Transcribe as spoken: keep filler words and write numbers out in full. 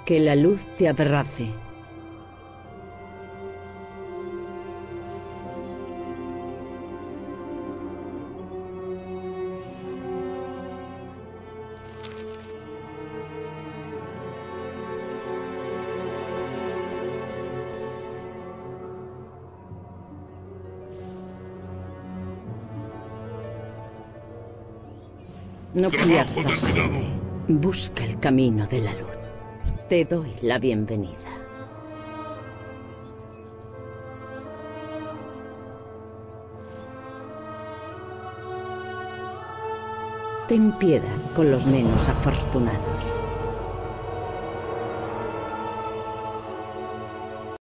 Que la luz te abrace. No pierdas fe. Busca el camino de la luz. Te doy la bienvenida. Ten piedad con los menos afortunados.